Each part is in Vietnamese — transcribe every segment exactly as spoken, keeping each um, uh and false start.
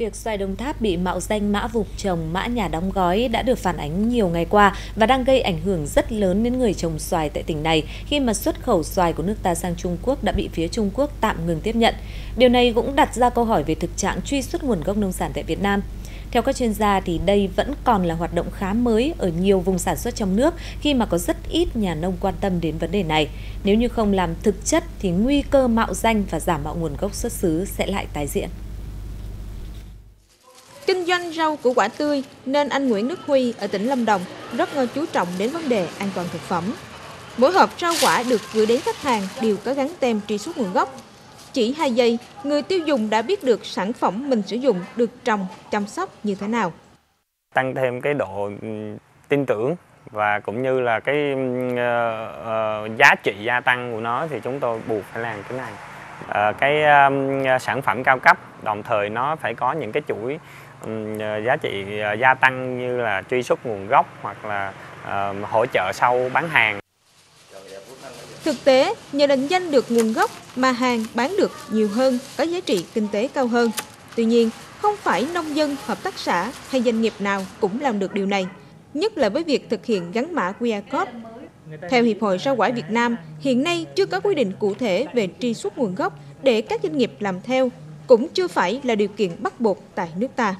Việc xoài Đồng Tháp bị mạo danh mã vùng trồng, mã nhà đóng gói đã được phản ánh nhiều ngày qua và đang gây ảnh hưởng rất lớn đến người trồng xoài tại tỉnh này khi mà xuất khẩu xoài của nước ta sang Trung Quốc đã bị phía Trung Quốc tạm ngừng tiếp nhận. Điều này cũng đặt ra câu hỏi về thực trạng truy xuất nguồn gốc nông sản tại Việt Nam. Theo các chuyên gia thì đây vẫn còn là hoạt động khá mới ở nhiều vùng sản xuất trong nước khi mà có rất ít nhà nông quan tâm đến vấn đề này. Nếu như không làm thực chất thì nguy cơ mạo danh và giả mạo nguồn gốc xuất xứ sẽ lại tái diễn. Kinh doanh rau củ quả tươi nên anh Nguyễn Đức Huy ở tỉnh Lâm Đồng rất chú trọng đến vấn đề an toàn thực phẩm. Mỗi hộp rau quả được gửi đến khách hàng đều có gắn tem truy xuất nguồn gốc. Chỉ hai giây, người tiêu dùng đã biết được sản phẩm mình sử dụng được trồng, chăm sóc như thế nào. Tăng thêm cái độ tin tưởng và cũng như là cái uh, uh, giá trị gia tăng của nó thì chúng tôi buộc phải làm cái này. Uh, cái uh, sản phẩm cao cấp, đồng thời nó phải có những cái chuỗi um, giá trị uh, gia tăng như là truy xuất nguồn gốc hoặc là uh, hỗ trợ sau bán hàng. Thực tế, nhờ định danh được nguồn gốc mà hàng bán được nhiều hơn, có giá trị kinh tế cao hơn. Tuy nhiên, không phải nông dân, hợp tác xã hay doanh nghiệp nào cũng làm được điều này, nhất là với việc thực hiện gắn mã quy rờ code. Theo Hiệp hội Rau quả Việt Nam, hiện nay chưa có quy định cụ thể về truy xuất nguồn gốc để các doanh nghiệp làm theo, cũng chưa phải là điều kiện bắt buộc tại nước ta.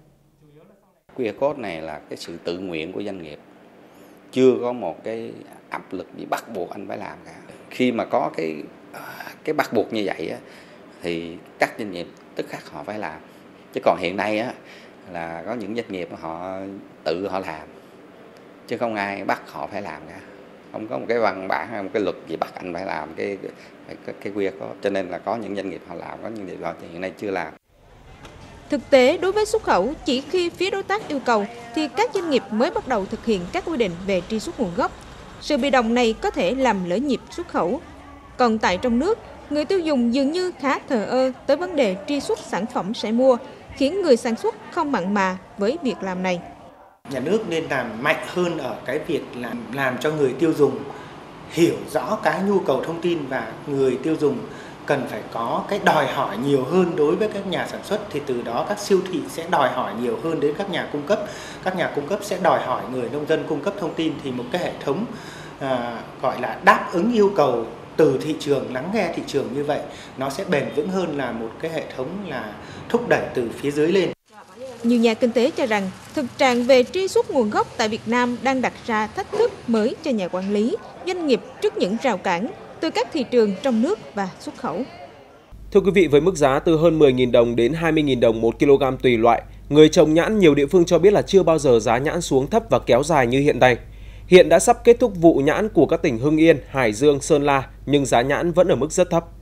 quy rờ code này là cái sự tự nguyện của doanh nghiệp, chưa có một cái áp lực gì bắt buộc anh phải làm cả. Khi mà có cái cái bắt buộc như vậy á, thì các doanh nghiệp tức khắc họ phải làm. Chứ còn hiện nay á, là có những doanh nghiệp họ tự họ làm, chứ không ai bắt họ phải làm cả. Không có một cái văn bản hay một cái luật gì bắt anh phải làm cái cái, cái quy rờ code. Cho nên là có những doanh nghiệp họ làm, có những doanh nghiệp họ hiện nay chưa làm. Thực tế, đối với xuất khẩu, chỉ khi phía đối tác yêu cầu thì các doanh nghiệp mới bắt đầu thực hiện các quy định về truy xuất nguồn gốc. Sự bị động này có thể làm lỡ nhịp xuất khẩu. Còn tại trong nước, người tiêu dùng dường như khá thờ ơ tới vấn đề truy xuất sản phẩm sẽ mua, khiến người sản xuất không mặn mà với việc làm này. Nhà nước nên làm mạnh hơn ở cái việc làm, làm cho người tiêu dùng hiểu rõ cái nhu cầu thông tin, và người tiêu dùng cần phải có cái đòi hỏi nhiều hơn đối với các nhà sản xuất, thì từ đó các siêu thị sẽ đòi hỏi nhiều hơn đến các nhà cung cấp. Các nhà cung cấp sẽ đòi hỏi người nông dân cung cấp thông tin, thì một cái hệ thống à, gọi là đáp ứng yêu cầu từ thị trường, lắng nghe thị trường như vậy, nó sẽ bền vững hơn là một cái hệ thống là thúc đẩy từ phía dưới lên. Nhiều nhà kinh tế cho rằng thực trạng về truy xuất nguồn gốc tại Việt Nam đang đặt ra thách thức mới cho nhà quản lý, doanh nghiệp trước những rào cản từ các thị trường trong nước và xuất khẩu. Thưa quý vị, với mức giá từ hơn mười nghìn đồng đến hai mươi nghìn đồng một kg tùy loại, người trồng nhãn nhiều địa phương cho biết là chưa bao giờ giá nhãn xuống thấp và kéo dài như hiện nay. Hiện đã sắp kết thúc vụ nhãn của các tỉnh Hưng Yên, Hải Dương, Sơn La, nhưng giá nhãn vẫn ở mức rất thấp.